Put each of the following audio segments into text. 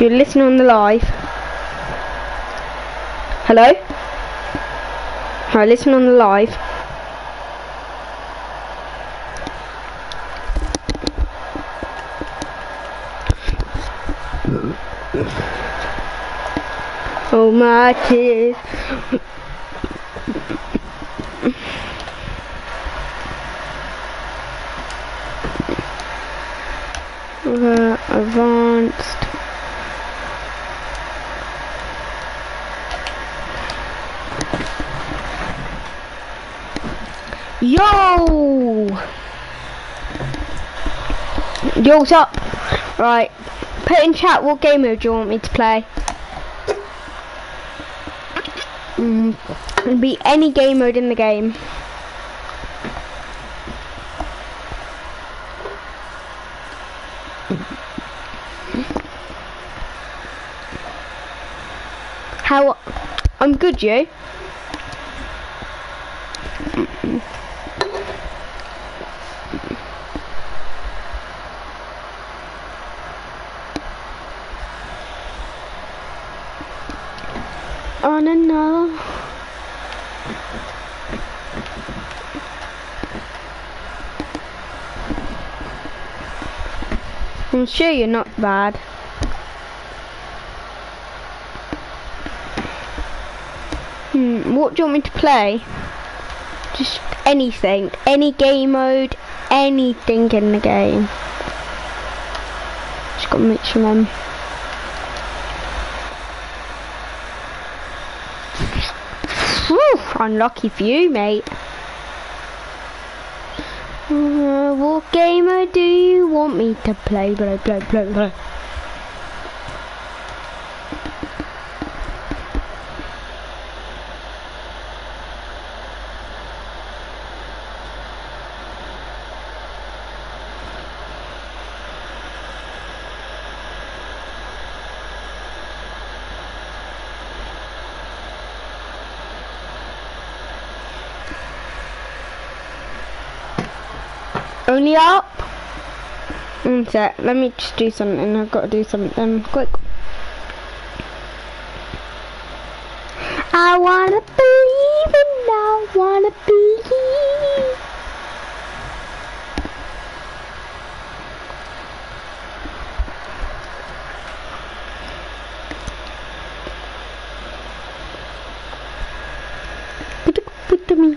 You're listening on the live. Hello? Hi, listen on the live. Oh my tears. Advanced. Yo! Yo, what's up? Right, put in chat what game mode you want me to play. It'll be any game mode in the game. How? I'm good, you? On another. I'm sure you're not bad. What do you want me to play? Just anything. Any game mode, anything in the game. Just gotta make sure I'm... Whew, unlucky for you, mate. What game mode do you want me to play? Blah. Only up? One sec, let me just do something. I've got to do something quick. I wanna believe and I wanna believe. Put me.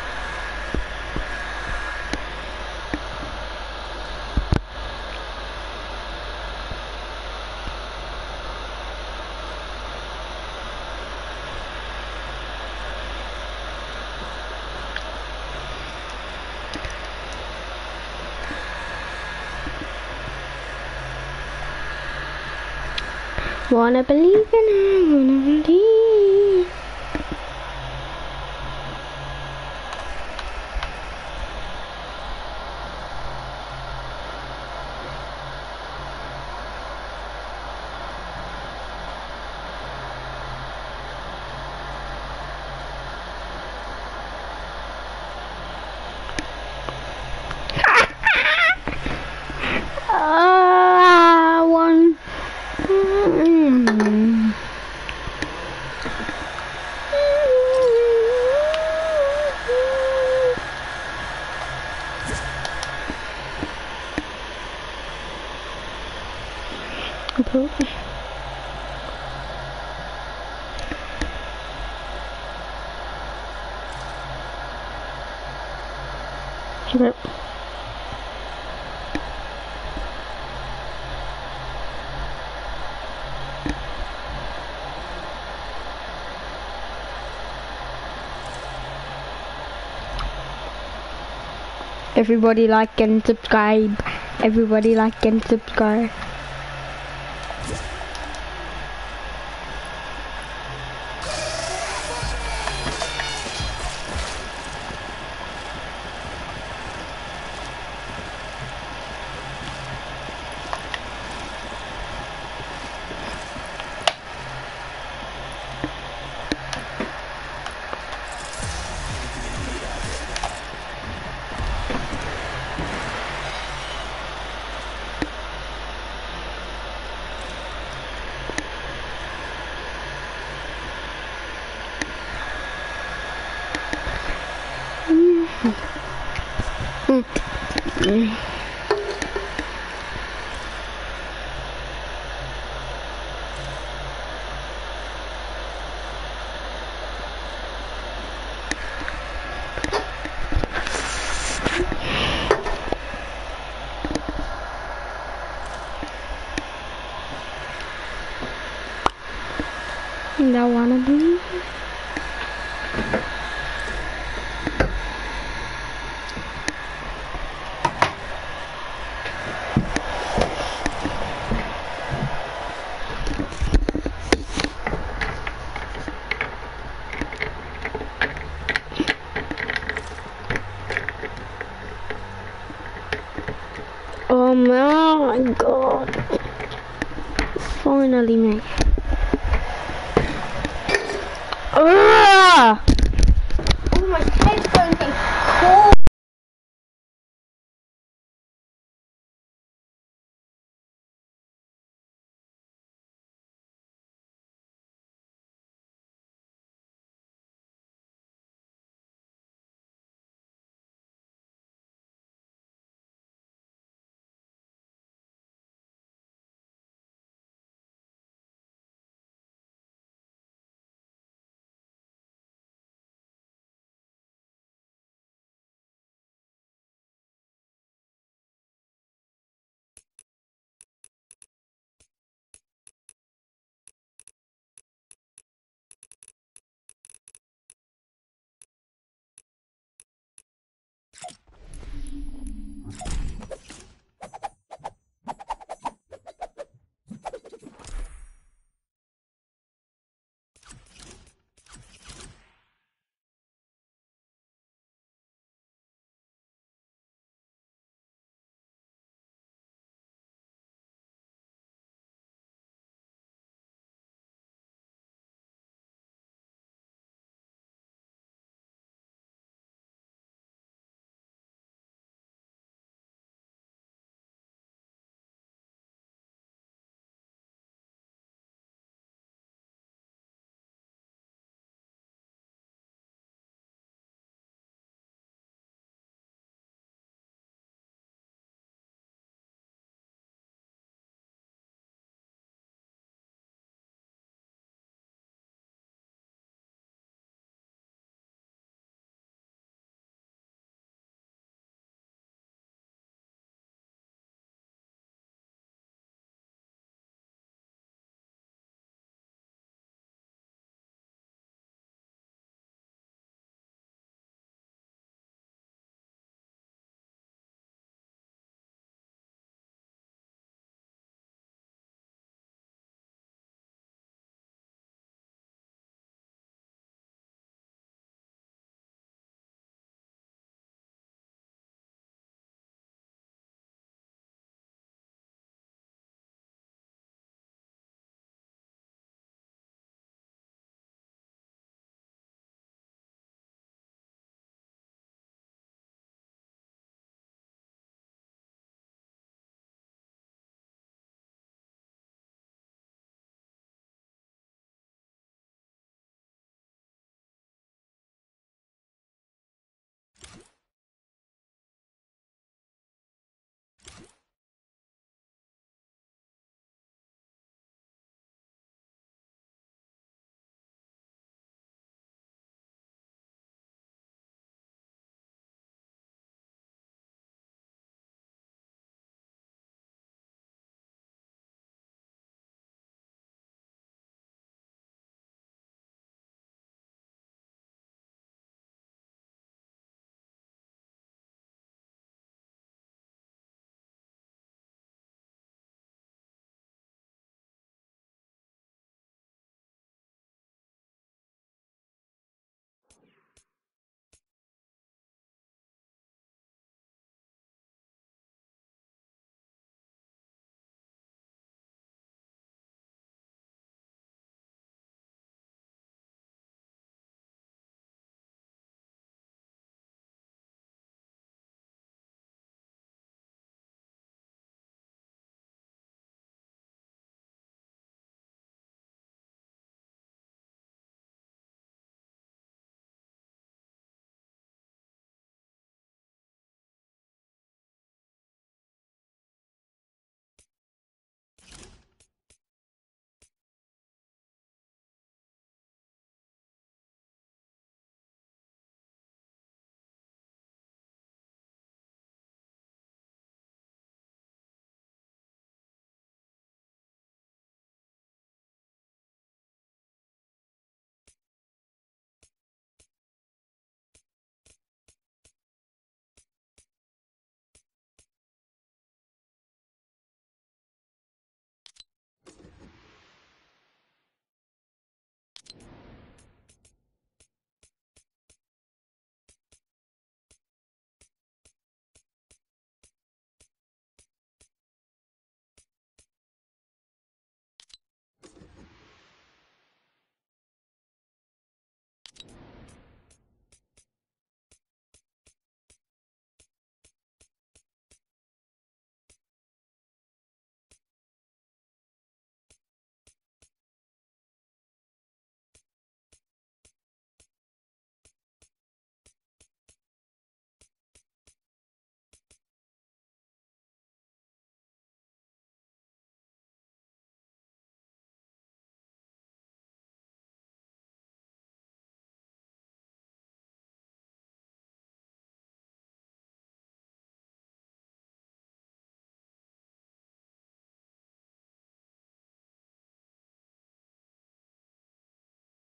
Wanna believe and I wanna believe. One. Yep. Everybody like and subscribe. Everybody like and subscribe. That one of them. Oh my god. Finally, mate.